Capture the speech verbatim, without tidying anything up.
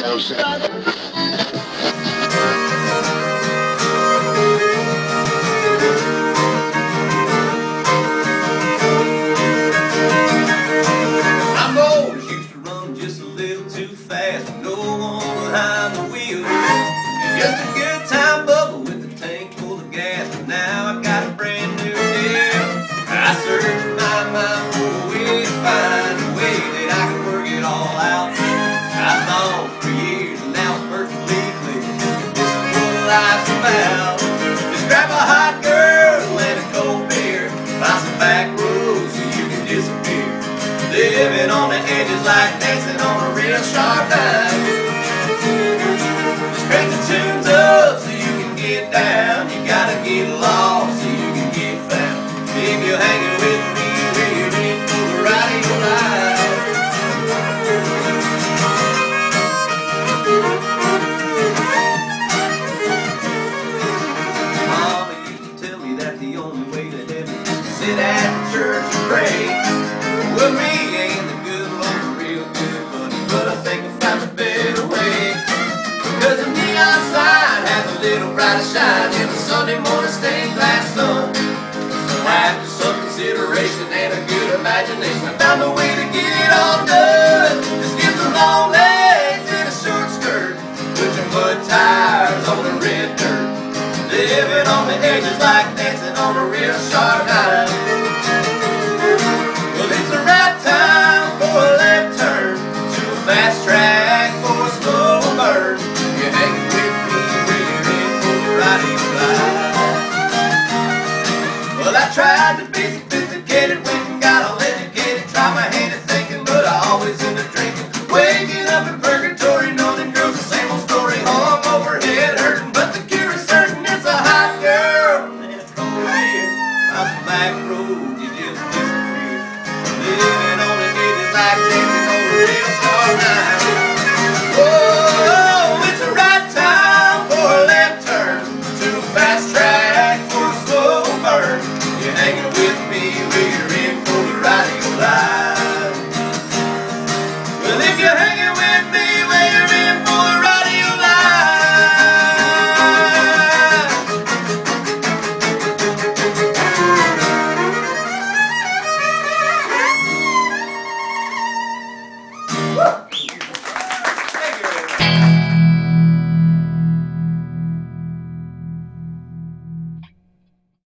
Just grab a hot girl and a cold beer, find some back roads so you can disappear. Living on the edges like dancing on a real sharp knife. Just crank the tunes up so you can get down. You gotta get lost so you can get found. If you're hanging with me, rear in for the ride of your life. Sit at church and pray. Well, me ain't the good Lord real good, buddy, but I think I'll find a better way. Because the neon sign has a little brighter shine in the Sunday morning stained glass sun. So after some consideration and a good imagination, I found a way to get it all done. Just get some long legs and a short skirt, put your mud tires on the red dirt. Living on the edges like dancing on a real sharp night. Well, it's the right time for a left turn to a fast track for a slow burn. You're hanging with me, rear in for the ride of your life. Well, I tried to be sophisticated, went and got all educated, tried my hand at thinking, but I always end up drinking. Waking up in purgatory, knowing them girls the same old story, hung over head hurting, but the cure is certain. It's a hot girl and a cold beer, on the back road you just disappear. Living on the edges like dancing on the real side.